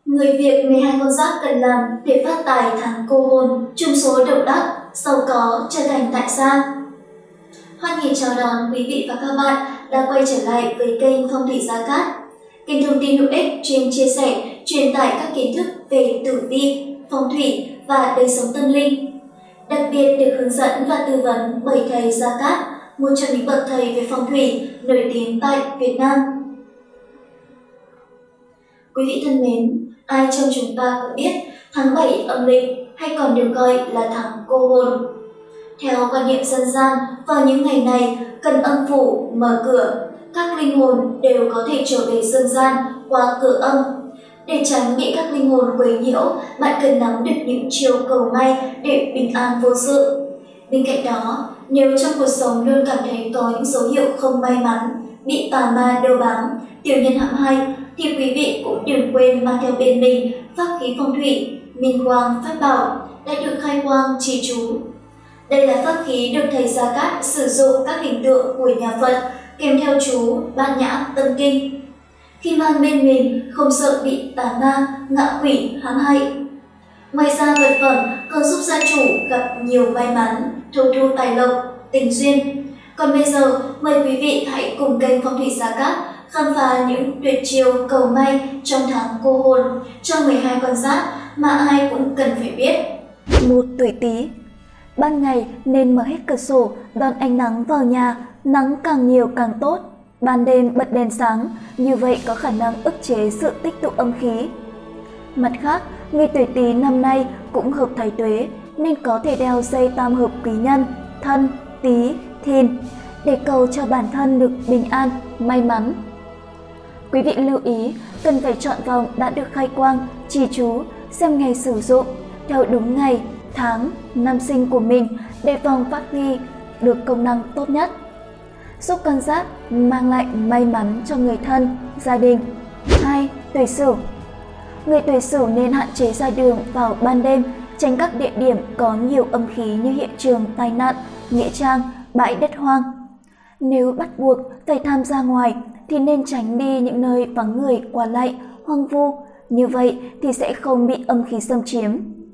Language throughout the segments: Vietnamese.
Người Việt 12 con giáp cần làm để phát tài tháng cô hồn, chung số độc đắc, giàu có, trở thành tại gia. Hoan nghênh chào đón quý vị và các bạn đã quay trở lại với kênh Phong thủy Gia Cát, kênh thông tin hữu ích chuyên chia sẻ, truyền tải các kiến thức về tử vi, phong thủy và đời sống tâm linh. Đặc biệt được hướng dẫn và tư vấn bởi thầy Gia Cát, một trong những bậc thầy về phong thủy nổi tiếng tại Việt Nam. Quý vị thân mến, ai trong chúng ta cũng biết tháng 7 âm lịch hay còn được gọi là tháng cô hồn. Theo quan niệm dân gian, vào những ngày này, cần âm phủ mở cửa, các linh hồn đều có thể trở về dương gian qua cửa âm. Để tránh bị các linh hồn quấy nhiễu, bạn cần nắm được những chiêu cầu may để bình an vô sự. Bên cạnh đó, nếu trong cuộc sống luôn cảm thấy có những dấu hiệu không may mắn, bị tà ma đeo bám, tiểu nhân hãm hại, thì quý vị cũng đừng quên mang theo bên mình pháp khí phong thủy, minh quang pháp bảo đã được khai quang trì chú. Đây là pháp khí được thầy Gia Cát sử dụng các hình tượng của nhà Phật kèm theo chú Bát Nhã Tâm Kinh. Khi mang bên mình không sợ bị tà ma, ngạ quỷ hãm hại. Ngoài ra vật phẩm còn giúp gia chủ gặp nhiều may mắn, thâu thu tài lộc, tình duyên. Còn bây giờ, mời quý vị hãy cùng kênh Phong thủy Gia Cát khám phá những tuyệt chiêu cầu may trong tháng cô hồn cho 12 con giáp mà ai cũng cần phải biết. 1. Tuổi Tý. Ban ngày nên mở hết cửa sổ đón ánh nắng vào nhà, nắng càng nhiều càng tốt. Ban đêm bật đèn sáng, như vậy có khả năng ức chế sự tích tụ âm khí. Mặt khác, người tuổi Tý năm nay cũng hợp Thái Tuế nên có thể đeo dây tam hợp quý nhân Thân, Tý, Thìn để cầu cho bản thân được bình an, may mắn. Quý vị lưu ý cần phải chọn vòng đã được khai quang, trì chú, xem ngày sử dụng theo đúng ngày, tháng, năm sinh của mình để vòng phát huy được công năng tốt nhất, giúp con giáp mang lại may mắn cho người thân, gia đình. 2. Tuổi Sửu. Người tuổi Sửu nên hạn chế ra đường vào ban đêm, tránh các địa điểm có nhiều âm khí như hiện trường tai nạn, nghĩa trang, bãi đất hoang. Nếu bắt buộc phải tham gia ngoài thì nên tránh đi những nơi vắng người qua lại, hoang vu, như vậy thì sẽ không bị âm khí xâm chiếm.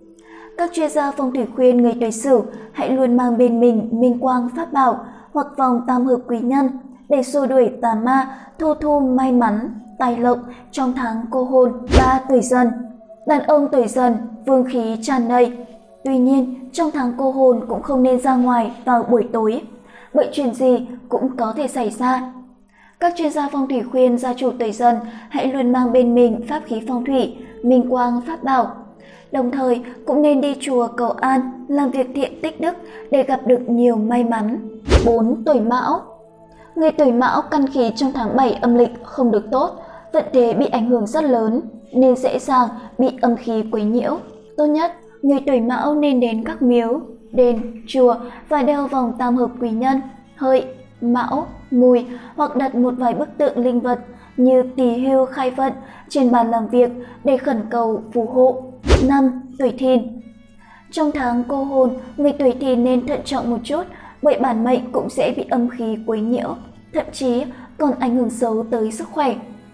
Các chuyên gia phong thủy khuyên người tuổi Sửu hãy luôn mang bên mình minh quang pháp bảo hoặc vòng tam hợp quý nhân để xua đuổi tà ma, thu may mắn, tài lộc trong tháng cô hồn. 3. Tuổi Dần. Đàn ông tuổi Dần vương khí tràn đầy. Tuy nhiên, trong tháng cô hồn cũng không nên ra ngoài vào buổi tối, bởi chuyện gì cũng có thể xảy ra. Các chuyên gia phong thủy khuyên gia chủ tuổi Dần hãy luôn mang bên mình pháp khí phong thủy, minh quang pháp bảo. Đồng thời cũng nên đi chùa cầu an, làm việc thiện tích đức để gặp được nhiều may mắn. 4. Tuổi Mão. Người tuổi Mão căn khí trong tháng 7 âm lịch không được tốt, vận thế bị ảnh hưởng rất lớn nên dễ dàng bị âm khí quấy nhiễu. Tốt nhất, người tuổi Mão nên đến các miếu, đền, chùa và đeo vòng tam hợp quý nhân Hợi, Mão, Mùi hoặc đặt một vài bức tượng linh vật như Tỳ Hưu khai vận trên bàn làm việc để khẩn cầu phù hộ. 5. Tuổi Thìn. Trong tháng cô hồn, người tuổi Thìn nên thận trọng một chút bởi bản mệnh cũng sẽ bị âm khí quấy nhiễu, thậm chí còn ảnh hưởng xấu tới sức khỏe.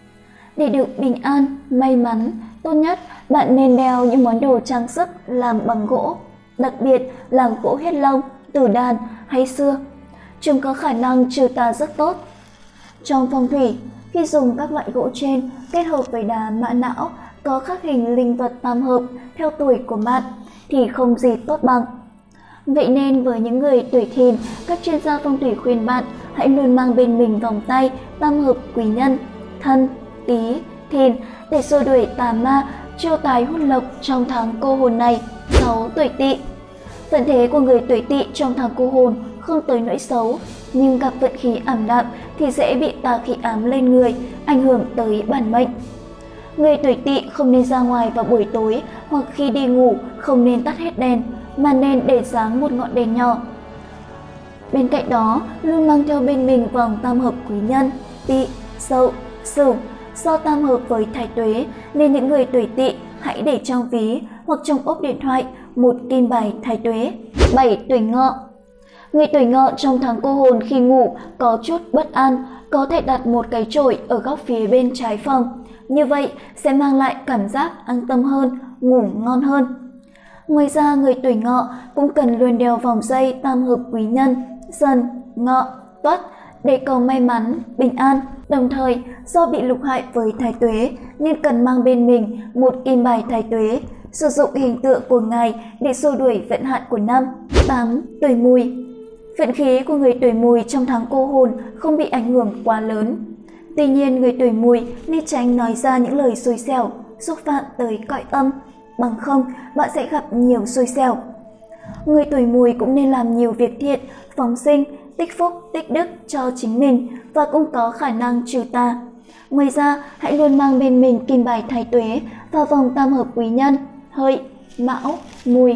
Để được bình an, may mắn, tốt nhất bạn nên đeo những món đồ trang sức làm bằng gỗ, đặc biệt là gỗ huyết long, tử đàn hay sưa. Chúng có khả năng trừ tà rất tốt. Trong phong thủy, khi dùng các loại gỗ trên kết hợp với đá mã não có khắc hình linh vật tam hợp theo tuổi của bạn thì không gì tốt bằng. Vậy nên với những người tuổi Thìn, các chuyên gia phong thủy khuyên bạn hãy luôn mang bên mình vòng tay tam hợp quý nhân Thân, Tý, Thìn để xua đuổi tà ma, chiêu tài hút lộc trong tháng cô hồn này. 6. Tuổi Tỵ. Vận thế của người tuổi Tỵ trong tháng cô hồn không tới nỗi xấu, nhưng gặp vận khí ảm đạm thì dễ bị tà khí ám lên người, ảnh hưởng tới bản mệnh. Người tuổi Tỵ không nên ra ngoài vào buổi tối hoặc khi đi ngủ không nên tắt hết đèn, mà nên để sáng một ngọn đèn nhỏ. Bên cạnh đó, luôn mang theo bên mình vòng tam hợp quý nhân Tỵ, Dậu, Sửu. Do tam hợp với Thái Tuế nên những người tuổi Tỵ hãy để trong ví hoặc trong ốp điện thoại một kim bài Thái Tuế. 7. Tuổi Ngọ. Người tuổi Ngọ trong tháng cô hồn khi ngủ có chút bất an, có thể đặt một cái chổi ở góc phía bên trái phòng, Như vậy sẽ mang lại cảm giác an tâm hơn, ngủ ngon hơn. Ngoài ra, người tuổi Ngọ cũng cần luôn đeo vòng dây tam hợp quý nhân Dần, Ngọ, Tuất để cầu may mắn, bình an. Đồng thời, do bị lục hại với thái tuế nên cần mang bên mình một kim bài thái tuế, sử dụng hình tượng của ngài để xua đuổi vận hạn của năm. 8. Tuổi Mùi. Vận khí của người tuổi Mùi trong tháng cô hồn không bị ảnh hưởng quá lớn. Tuy nhiên, người tuổi Mùi nên tránh nói ra những lời xui xẻo, xúc phạm tới cõi âm, bằng không bạn sẽ gặp nhiều xui xẻo. Người tuổi Mùi cũng nên làm nhiều việc thiện, phóng sinh, tích phúc, tích đức cho chính mình và cũng có khả năng trừ tà. Ngoài ra, hãy luôn mang bên mình kim bài thái tuế và vòng tam hợp quý nhân Hợi, Mão, Mùi.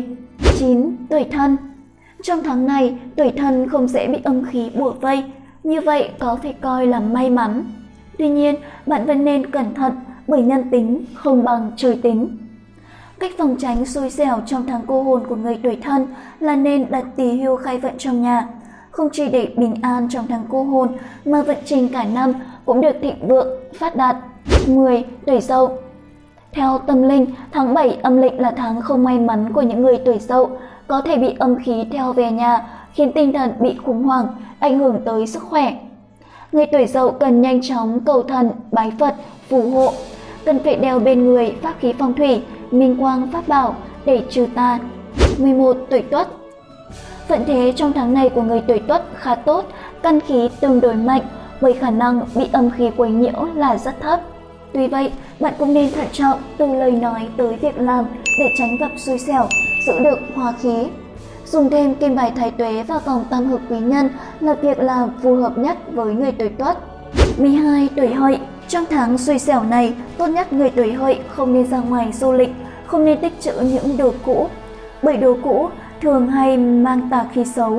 9. Tuổi Thân. Trong tháng này, tuổi Thân không dễ bị âm khí bủa vây, như vậy có thể coi là may mắn. Tuy nhiên, bạn vẫn nên cẩn thận bởi nhân tính không bằng trời tính. Cách phòng tránh xui xẻo trong tháng cô hồn của người tuổi Thân là nên đặt tỳ hưu khai vận trong nhà. Không chỉ để bình an trong tháng cô hồn mà vận trình cả năm cũng được thịnh vượng, phát đạt. 10. Tuổi Dậu. Theo tâm linh, tháng 7 âm lịch là tháng không may mắn của những người tuổi Dậu, có thể bị âm khí theo về nhà, khiến tinh thần bị khủng hoảng, ảnh hưởng tới sức khỏe. Người tuổi Dậu cần nhanh chóng cầu thần, bái Phật, phù hộ. Cần phải đeo bên người pháp khí phong thủy, minh quang pháp bảo để trừ tà. 11. Tuổi Tuất. Vận thế trong tháng này của người tuổi Tuất khá tốt, căn khí tương đối mạnh, bởi khả năng bị âm khí quấy nhiễu là rất thấp. Tuy vậy, bạn cũng nên thận trọng từ lời nói tới việc làm để tránh gặp xui xẻo, giữ được hòa khí. Dùng thêm kim bài thái tuế và vòng tam hợp quý nhân là việc làm phù hợp nhất với người tuổi Tuất. 12. Tuổi Hợi. Trong tháng xui xẻo này, tốt nhất người tuổi Hợi không nên ra ngoài du lịch, không nên tích trữ những đồ cũ, bởi đồ cũ thường hay mang tà khí xấu.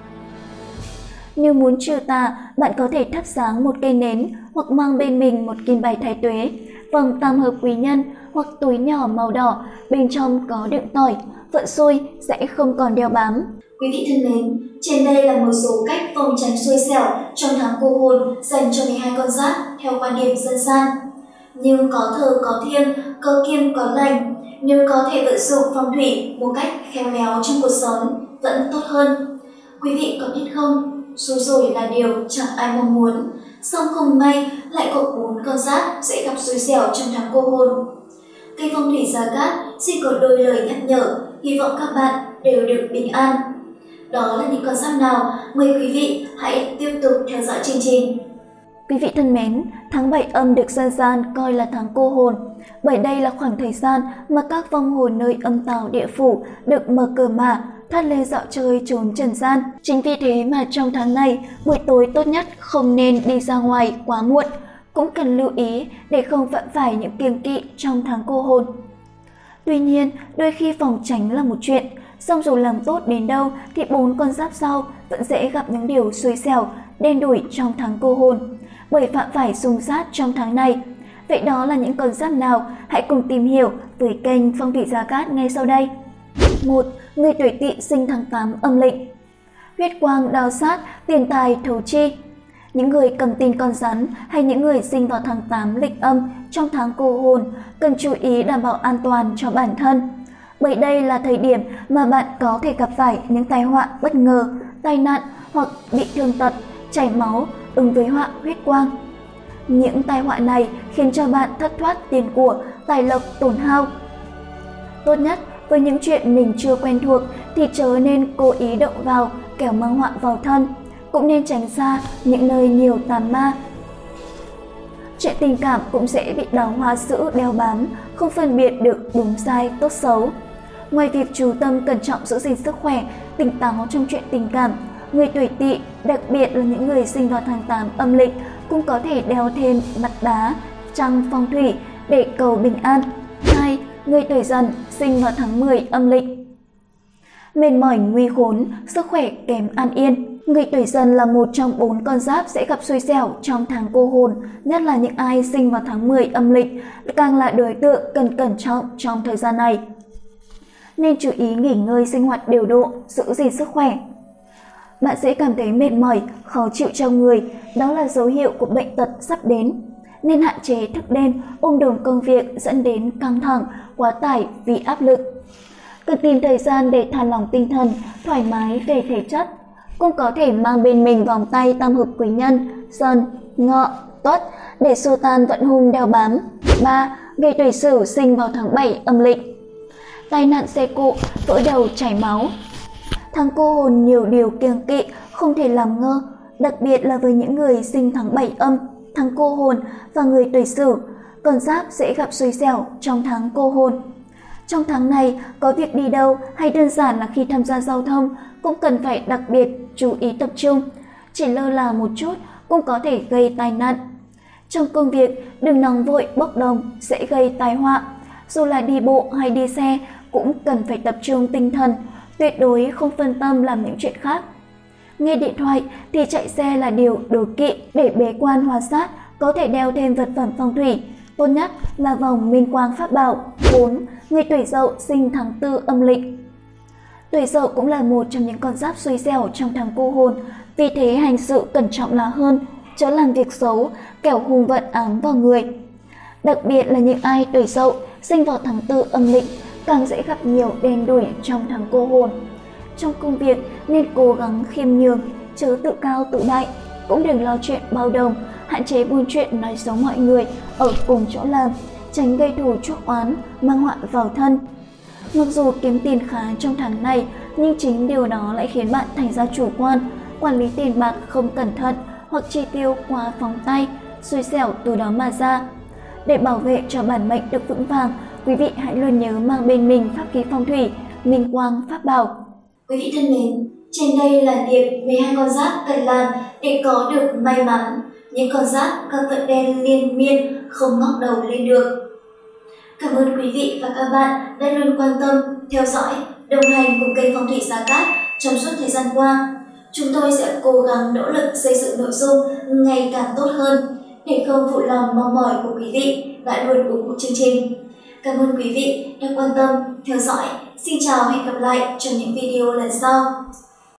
Nếu muốn trừ tà, bạn có thể thắp sáng một cây nến hoặc mang bên mình một kim bài thái tuế, vòng tam hợp quý nhân hoặc túi nhỏ màu đỏ, bên trong có đựng tỏi, vận xui sẽ không còn đeo bám. Quý vị thân mến, trên đây là một số cách phòng tránh xui xẻo trong tháng cô hồn dành cho 12 con giáp theo quan điểm dân gian. Nhưng có thờ có thiêng, có kiêng có lành, nếu có thể vận dụng phong thủy một cách khéo léo trong cuộc sống vẫn tốt hơn. Quý vị có biết không, xui rủi là điều chẳng ai mong muốn, song không may lại có 4 con giáp sẽ gặp xui xẻo trong tháng cô hồn. Kênh Phong thủy Gia Cát xin có đôi lời nhắc nhở, hy vọng các bạn đều được bình an. Đó là những con giáp nào? Mời quý vị hãy tiếp tục theo dõi chương trình. Quý vị thân mến, tháng 7 âm được dân gian coi là tháng cô hồn, bởi đây là khoảng thời gian mà các vong hồn nơi âm tào địa phủ được mở cửa mả, thoát lên dạo chơi trốn trần gian. Chính vì thế mà trong tháng này, buổi tối tốt nhất không nên đi ra ngoài quá muộn, cũng cần lưu ý để không phạm phải những kiêng kỵ trong tháng cô hồn. Tuy nhiên, đôi khi phòng tránh là một chuyện, song dù làm tốt đến đâu thì 4 con giáp sau vẫn dễ gặp những điều xui xẻo, đen đủi trong tháng cô hồn, bởi phạm phải xung sát trong tháng này. Vậy đó là những con giáp nào? Hãy cùng tìm hiểu với kênh Phong thủy Gia Cát ngay sau đây. 1. Người tuổi Tỵ sinh tháng 8 âm lịch. Huyết quang đao sát, tiền tài thấu chi. Những người cầm tin con rắn hay những người sinh vào tháng 8 lịch âm trong tháng cô hồn cần chú ý đảm bảo an toàn cho bản thân, bởi đây là thời điểm mà bạn có thể gặp phải những tai họa bất ngờ, tai nạn hoặc bị thương tật, chảy máu ứng với họa huyết quang. Những tai họa này khiến cho bạn thất thoát tiền của, tài lộc tổn hao. Tốt nhất với những chuyện mình chưa quen thuộc thì chớ nên cố ý động vào, kẻo mang họa vào thân. Cũng nên tránh xa những nơi nhiều tà ma. Chuyện tình cảm cũng sẽ bị đào hoa sữa đeo bám, không phân biệt được đúng sai tốt xấu. Ngoài việc chú tâm cẩn trọng giữ gìn sức khỏe, tỉnh táo trong chuyện tình cảm, người tuổi Tỵ, đặc biệt là những người sinh vào tháng 8 âm lịch, cũng có thể đeo thêm mặt đá, trăng phong thủy để cầu bình an. 2. Người tuổi Dần sinh vào tháng 10 âm lịch. Mệt mỏi nguy khốn, sức khỏe kém an yên. Người tuổi Dần là một trong 4 con giáp sẽ gặp xui xẻo trong tháng cô hồn, nhất là những ai sinh vào tháng 10 âm lịch, càng là đối tượng cần cẩn trọng trong thời gian này. Nên chú ý nghỉ ngơi sinh hoạt điều độ, giữ gìn sức khỏe. Bạn sẽ cảm thấy mệt mỏi, khó chịu trong người, đó là dấu hiệu của bệnh tật sắp đến. nên hạn chế thức đêm, ôm đồm công việc dẫn đến căng thẳng, quá tải vì áp lực. Cần tìm thời gian để thả lỏng tinh thần, thoải mái về thể chất. Cũng có thể mang bên mình vòng tay tam hợp quý nhân, Dần, Ngọ, Tuất để xua tan vận hung đeo bám. 3. Người tuổi Sửu sinh vào tháng 7 âm lịch. Tai nạn xe cộ, vỡ đầu chảy máu. Tháng cô hồn nhiều điều kiêng kỵ, không thể làm ngơ, đặc biệt là với những người sinh tháng 7 âm, tháng cô hồn và người tuổi Sửu. Con giáp dễ gặp xui xẻo trong tháng cô hồn. Trong tháng này, có việc đi đâu hay đơn giản là khi tham gia giao thông cũng cần phải đặc biệt chú ý tập trung. Chỉ lơ là một chút cũng có thể gây tai nạn. Trong công việc, đừng nóng vội bốc đồng sẽ gây tai họa. Dù là đi bộ hay đi xe cũng cần phải tập trung tinh thần, tuyệt đối không phân tâm làm những chuyện khác. Nghe điện thoại thì chạy xe là điều đố kỵ, để bế quan hóa sát có thể đeo thêm vật phẩm phong thủy, tốt nhất là vòng minh quang pháp bảo. 4. Người tuổi Dậu sinh tháng 4 âm lịch. Tuổi Dậu cũng là một trong những con giáp xui xẻo trong tháng cô hồn, vì thế hành sự cẩn trọng là hơn, chớ làm việc xấu, kẻo hung vận ám vào người. Đặc biệt là những ai tuổi Dậu sinh vào tháng 4 âm lịch càng dễ gặp nhiều đen đủi trong tháng cô hồn. Trong công việc nên cố gắng khiêm nhường, chớ tự cao tự đại, cũng đừng lo chuyện bao đồng, hạn chế buôn chuyện nói xấu mọi người ở cùng chỗ làm, tránh gây thù chuốc oán, mang họa vào thân. Mặc dù kiếm tiền khá trong tháng này, nhưng chính điều đó lại khiến bạn thành ra chủ quan, quản lý tiền bạc không cẩn thận hoặc chi tiêu quá phóng tay, xui xẻo từ đó mà ra. Để bảo vệ cho bản mệnh được vững vàng, quý vị hãy luôn nhớ mang bên mình pháp khí phong thủy, minh quang pháp bảo. Quý vị thân mến, trên đây là liệt 12 con giáp cần làm để có được may mắn. Những con giáp các vận đen liên miên không ngóc đầu lên được. Cảm ơn quý vị và các bạn đã luôn quan tâm, theo dõi, đồng hành cùng kênh Phong thủy Gia Cát trong suốt thời gian qua. Chúng tôi sẽ cố gắng nỗ lực xây dựng nội dung ngày càng tốt hơn để không phụ lòng mong mỏi của quý vị đã luôn ủng hộ chương trình. Cảm ơn quý vị đã quan tâm, theo dõi. Xin chào và hẹn gặp lại trong những video lần sau.